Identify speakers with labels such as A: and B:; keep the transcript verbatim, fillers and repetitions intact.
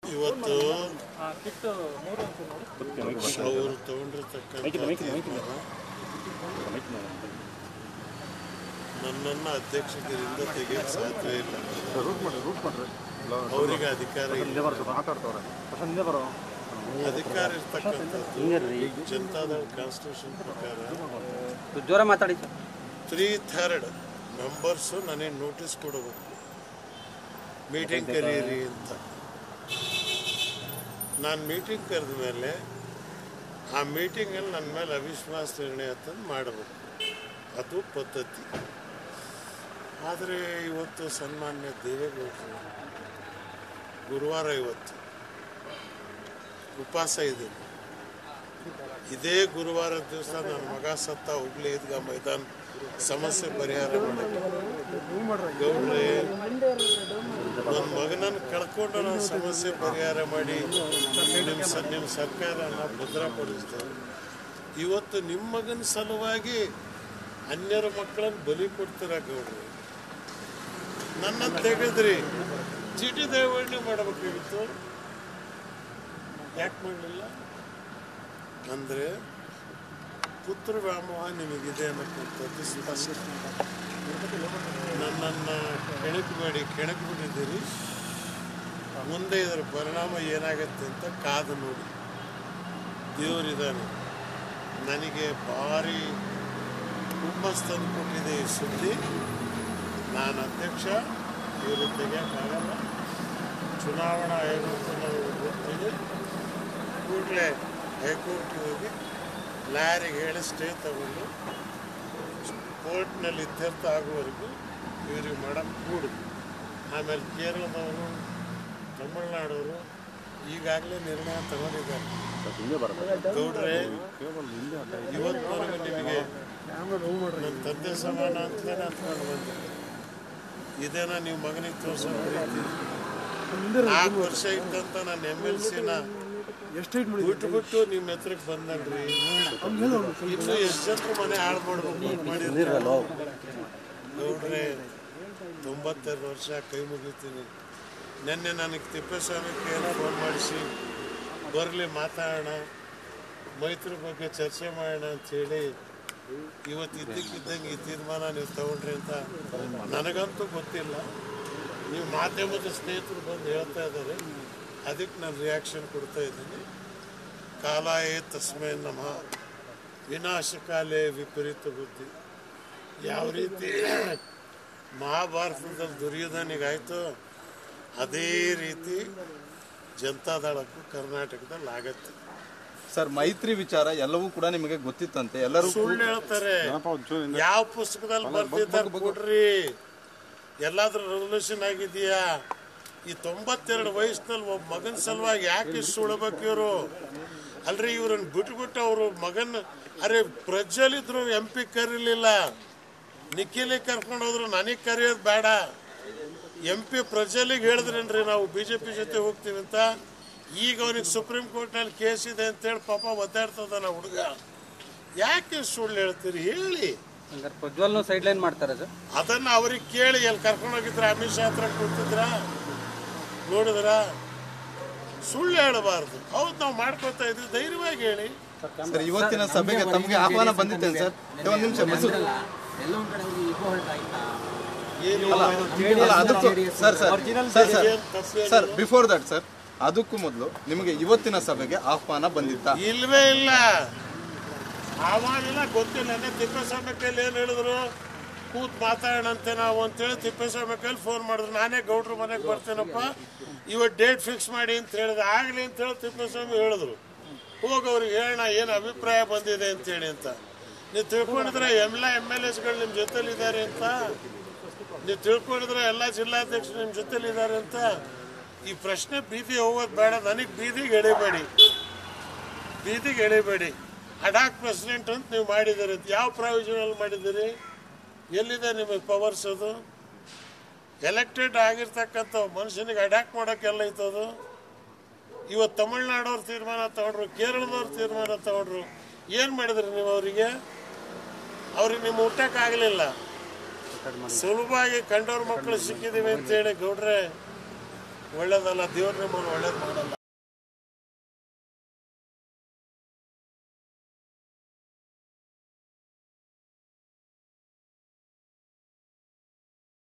A: ಇವತ್ತು ಅವರು ತಗೊಂಡಿರ್ತಕ್ಕಂಥ ನನ್ನನ್ನು ಅಧ್ಯಕ್ಷರಿಂದ ತೆಗೆಯಕ್ಕೆ ಸಾಧ್ಯ ಇಲ್ಲ. ಅವರಿಗೆ ಅಧಿಕಾರ ಅಧಿಕಾರ ಇರ್ತಕ್ಕಂಥದ್ದು ಜನತಾದಳ ಕಾನ್ಸ್ಟಿಟ್ಯೂಷನ್ ಪ್ರಕಾರ
B: ಜೋರ ಮಾತಾಡಿ
A: ತ್ರೀ ಥರ್ಡ್ ಮೆಂಬರ್ಸು ನನಗೆ ನೋಟಿಸ್ ಕೊಡಬೇಕು, ಮೀಟಿಂಗ್ ಕರೀರಿ ಅಂತ. ನಾನು ಮೀಟಿಂಗ್ ಕರೆದ ಮೇಲೆ ಆ ಮೀಟಿಂಗಲ್ಲಿ ನನ್ನ ಮೇಲೆ ಅವಿಶ್ವಾಸ ನಿರ್ಣಯ ತಂದು ಮಾಡಬೇಕು, ಅದು ಪದ್ಧತಿ. ಆದರೆ ಇವತ್ತು ಸನ್ಮಾನ್ಯ ದೇವೇಗೌಡರು ಗುರುವಾರ ಇವತ್ತು ಉಪವಾಸ ಇದೆ. ಇದೇ ಗುರುವಾರದ ದಿವಸ ನನ್ನ ಮಗ ಸತ್ತ ಹುಬ್ಳಿ ಈದ್ಗಾ ಮೈದಾನ ಸಮಸ್ಯೆ ಪರಿಹಾರ ಮಾಡೋದು. ಗೌಡ್ರೆ, ನನ್ನ ಮಗನನ್ನು ಕಳ್ಕೊಂಡು ನಾನು ಸಮಸ್ಯೆ ಪರಿಹಾರ ಮಾಡಿ ನಿಮ್ಮ ಸ ನಿಮ್ಮ ಸರ್ಕಾರನ ಭದ್ರಪಡಿಸ್ತೇವೆ. ಇವತ್ತು ನಿಮ್ಮ ಮಗನ ಸಲುವಾಗಿ ಅನ್ಯರ ಮಕ್ಕಳನ್ನು ಬಲಿ ಕೊಡ್ತೀರ ಗೌಡ್ರೆ. ನನ್ನ ತೆಗೆದ್ರಿ, ಚೀಟಿ ದಯವಣೆ ಮಾಡಬೇಕಾಗಿತ್ತು, ಯಾಕೆ ಮಾಡಲಿಲ್ಲ? ಅಂದರೆ ಪುತ್ರ ವ್ಯಾಮೋಹ ನಿಮಗಿದೆ ಅನ್ನೋಕ್ಕಂಥದ್ದು ಸ್ಪಷ್ಟ. ನನ್ನನ್ನು ಕೆಣಕು ಮಾಡಿ ಕೆಣಕು ಬಿಟ್ಟಿದ್ದೀರಿ. ಮುಂದೆ ಇದರ ಪರಿಣಾಮ ಏನಾಗತ್ತೆ ಅಂತ ಕಾದು ನೋಡಿ. ದೇವರಿದ್ದಾನೆ, ನನಗೆ ಭಾರಿ ಹುಮ್ಮಸ್ ತಂದು ಕೊಟ್ಟಿದೆ ಈ ಸುದ್ದಿ. ನಾನು ಅಧ್ಯಕ್ಷ, ಇವರು ತೆಗೆಯೋಕ್ಕಾಗಲ್ಲ. ಚುನಾವಣಾ ಆಯೋಗಕ್ಕೆ ನಾವು ಹೋಗ್ತೀವಿ. ಕೂಡಲೇ ಹೈಕೋರ್ಟ್ಗೆ ಹೋಗಿ ಲಾರಿಗೆ ಹೇಳಿ ಸ್ಟೇ ತಗೊಂಡು ಕೋರ್ಟ್ನಲ್ಲಿ ಇತ್ಯರ್ಥ ಆಗುವವರೆಗೂ ಇವ್ರಿಗೆ ಮಾಡಕ್ಕೆ ಕೂಡುದು. ಆಮೇಲೆ ಕೇರಳದವರು, ತಮಿಳುನಾಡವರು ಈಗಾಗಲೇ ನಿರ್ಣಯ ತಗೊಂಡಿದ್ದಾರೆ. ಗೌಡ್ರೆ, ಇವತ್ತಿನವರೆಗೂ ನಿಮಗೆ ನನ್ನ ತಂದೆ ಸಮಾನ ಅಂತಲೇ ಅಂದ್ಕೊಂಡು ಬಂದಿದ್ದೆ. ಇದೇನ ನೀವು ಮಗನಿಗೆ ತೋರಿಸೋ ರೀತಿ? ನಾಲ್ಕು ವರ್ಷ ಇದ್ದಂತ ನಾನು ಎಮ್ ಎಲ್ ಸಿನ ಬಿಟ್ಟು ಬಿಟ್ಟು ನಿಮ್ಮ ಹತ್ರಕ್ಕೆ ಬಂದನ್ರಿ. ಇನ್ನು ಎಷ್ಟು ಜನರು ಮನೆ ಹಾಳು ಮಾಡ್ಬೇಕು ಮಾಡಿರ್ತೀರಲ್ಲ ಗೌಡ್ರೆ. ತೊಂಬತ್ತೆರಡು ವರ್ಷ ಕೈ ಮುಗಿತೀನಿ. ನಿನ್ನೆ ನನಗೆ ತಿಪ್ಪೇಸ್ವಾಮಿಗೆ ಫೋನ್ ಮಾಡಿಸಿ ಬರಲಿ ಮಾತಾಡೋಣ, ಮೈತ್ರಿ ಬಗ್ಗೆ ಚರ್ಚೆ ಮಾಡೋಣ ಅಂಥೇಳಿ ಇವತ್ತು ಇದ್ದಕ್ಕಿದ್ದಂಗೆ ಈ ತೀರ್ಮಾನ ನೀವು ತಗೊಂಡ್ರಿ ಅಂತ ನನಗಂತೂ ಗೊತ್ತಿಲ್ಲ. ನೀವು ಮಾಧ್ಯಮದ ಸ್ನೇಹಿತರು ಬಂದು ಹೇಳ್ತಾ ಇದ್ದಾರೆ, ಅದಕ್ಕೆ ನಾನು ರಿಯಾಕ್ಷನ್ ಕೊಡ್ತಾ ಇದ್ದೀನಿ. ಕಾಲಾಯೇ ತಸ್ಮೈ ನಮಃ, ವಿನಾಶಕಾಲೇ ವಿಪರೀತ ಬುದ್ಧಿ. ಯಾವ ರೀತಿ ಮಹಾಭಾರತದಲ್ಲಿ ದುರ್ಯೋಧನಿಗಾಯ್ತು, ಅದೇ ರೀತಿ ಜನತಾದಳಕ್ಕೂ ಕರ್ನಾಟಕದಲ್ಲಿ ಆಗತ್ತೆ.
C: ಸರ್, ಮೈತ್ರಿ ವಿಚಾರ ಎಲ್ಲವೂ ಕೂಡ ನಿಮಗೆ ಗೊತ್ತಿತ್ತಂತೆ, ಎಲ್ಲರೂ
A: ಸುಳ್ಳು ಹೇಳ್ತಾರೆ. ಯಾವ ಪುಸ್ತಕದಲ್ಲಿ ಬರ್ತಿದ್ದಾರೆ ಕೊಡ್ರಿ. ಎಲ್ಲಾದ್ರೂ ರೆವಲ್ಯೂಷನ್ ಆಗಿದೆಯಾ? ಈ ತೊಂಬತ್ತೆರಡು ವಯಸ್ಸಿನಲ್ಲಿ ಒಬ್ಬ ಮಗನ ಸಲುವಾಗಿ ಯಾಕೆ ಸುಳ್ಬೇಕು ಇವರು? ಅಲ್ರಿ, ಇವ್ರನ್ನ ಬಿಟ್ಬಿಟ್ಟು ಅವರು ಮಗನ ಅರೆ ಪ್ರಜ್ವಲಿದ್ರು ಎಂ ಪಿ ಕರೀಲಿಲ್ಲ, ನಿಖಿಲಿಗೆ ಕರ್ಕೊಂಡು ಹೋದ್ರು, ನನಗೆ ಕರೆಯೋದು ಬೇಡ. ಎಂ ಪಿ ಪ್ರಜ್ವಲಿಗೆ ಹೇಳಿದ್ರೇನ್ರಿ ನಾವು ಬಿ ಜೆ ಪಿ ಜೊತೆ ಹೋಗ್ತೀವಿ ಅಂತ. ಈಗ ಅವನಿಗೆ ಸುಪ್ರೀಂ ಕೋರ್ಟ್ನಲ್ಲಿ ಕೇಸ್ ಇದೆ ಅಂತೇಳಿ ಪಾಪ ಒದ್ದಾಡ್ತದ ನಾ ಹುಡುಗ. ಯಾಕೆ ಸುಳ್ಳು ಹೇಳ್ತೀರಿ ಹೇಳಿ?
B: ಪ್ರಜ್ವಲ್ನ ಸೈಡ್ ಲೈನ್ ಮಾಡ್ತಾರೆ ಸರ್.
A: ಅದನ್ನ ಅವ್ರಿಗೆ ಕೇಳಿ. ಎಲ್ಲಿ ಕರ್ಕೊಂಡು ಹೋಗಿದ್ರ? ಅಮಿತ್ ಶಾ ಹತ್ರ ಕೂತಿದ್ರ? ನೋಡಿದ್ರ? ಸುಳ್ಳು ಹೇಳಬಾರ್ದು. ಹೌದು, ನಾವು ಮಾಡ್ಕೊತಾ ಇದ್ವಿ, ಧೈರ್ಯವಾಗಿ ಹೇಳಿ.
C: ಸರ್, ಇವತ್ತಿನ ಸಭೆಗೆ ತಮಗೆ ಆಹ್ವಾನ ಬಂದಿತ್ತೇನೆ ಸರ್? ಒಂದು ನಿಮಿಷ sir sir sir before that sir, ಅದಕ್ಕೂ ಮೊದಲು ನಿಮಗೆ ಇವತ್ತಿನ ಸಭೆಗೆ ಆಹ್ವಾನ ಬಂದಿತ್ತ?
A: ಇಲ್ವೇ ಇಲ್ಲ, ಆಹ್ವಾನ ಗೊತ್ತಿಲ್ಲ. ತಿಪ್ಪೇಸ್ವಾಮಿ ಕೈಲಿ ಏನು ಹೇಳಿದ್ರು, ಕೂತ್ ಮಾತಾಡೋಣಂತೆ ನಾವು ಅಂತೇಳಿ ತಿಪ್ಪೇಸ್ವಾಮಿ ಕೈಲಿ ಫೋನ್ ಮಾಡಿದ್ರು. ನಾನೇ ಗೌಡ್ರ ಮನೆಗೆ ಬರ್ತೇನಪ್ಪ, ಇವತ್ತು ಡೇಟ್ ಫಿಕ್ಸ್ ಮಾಡಿ ಅಂತ ಹೇಳಿದ್ರೆ ಆಗಲಿ ಅಂತೇಳಿ ತಿಪ್ಪೇಸ್ವಾಮಿ ಹೇಳಿದ್ರು. ಹೋಗಿ ಅವ್ರಿಗೆ ಹೇಳೋಣ ಏನು ಅಭಿಪ್ರಾಯ ಬಂದಿದೆ ಅಂತೇಳಿ ಅಂತ. ನೀವು ತಿಳ್ಕೊಂಡಿದ್ರೆ ಎಲ್ಲ ಎಮ್ ಎಲ್ ಎಸ್ಗಳು ನಿಮ್ಮ ಜೊತೆಲಿದ್ದಾರೆ ಅಂತ, ನೀವು ತಿಳ್ಕೊಂಡಿದ್ರೆ ಎಲ್ಲ ಜಿಲ್ಲಾಧ್ಯಕ್ಷರು ನಿಮ್ಮ ಜೊತೆಲಿದ್ದಾರೆ ಅಂತ. ಈ ಪ್ರಶ್ನೆ ಬೀದಿ ಹೋಗೋದು ಬೇಡ, ನನಗೆ ಬೀದಿಗೆ ಎಳಿಬೇಡಿ, ಬೀದಿಗೆ ಎಳಿಬೇಡಿ. ಅಡಾಕ್ ಪ್ರೆಸಿಡೆಂಟ್ ಅಂತ ನೀವು ಮಾಡಿದ್ದೀರಿ, ಯಾವ ಪ್ರಾವಿಷನಲ್ಲಿ ಮಾಡಿದ್ದೀರಿ? ಎಲ್ಲಿದೆ ನಿಮಗೆ ಪವರ್ಸ್? ಅದು ಎಲೆಕ್ಟೆಡ್ ಆಗಿರ್ತಕ್ಕಂಥ ಮನುಷ್ಯನಿಗೆ ಅಡ್ಯಾಕ್ ಮಾಡೋಕ್ಕೆಲ್ಲ ಇತ್ತದು. ಇವತ್ತು ತಮಿಳ್ನಾಡವ್ರು ತೀರ್ಮಾನ ತಗೊಂಡ್ರು, ಕೇರಳದವ್ರು ತೀರ್ಮಾನ ತಗೊಂಡ್ರು. ಏನು ಮಾಡಿದ್ರಿ ನೀವು ಅವರಿಗೆ? ಅವ್ರಿಗೆ ನಿಮ್ಮ ಊಟಕ್ಕಾಗಲಿಲ್ಲ. ಸುಲಭವಾಗಿ ಕಂಡವ್ರ ಮಕ್ಕಳು ಸಿಕ್ಕಿದ್ದೀವಿ ಅಂತೇಳಿ ಗೌಡ್ರೆ ಒಳ್ಳೇದಲ್ಲ. ದೇವ್ರ ನಿಮ್ಮನ್ನು ಒಳ್ಳೇದು ಮಾಡಿ.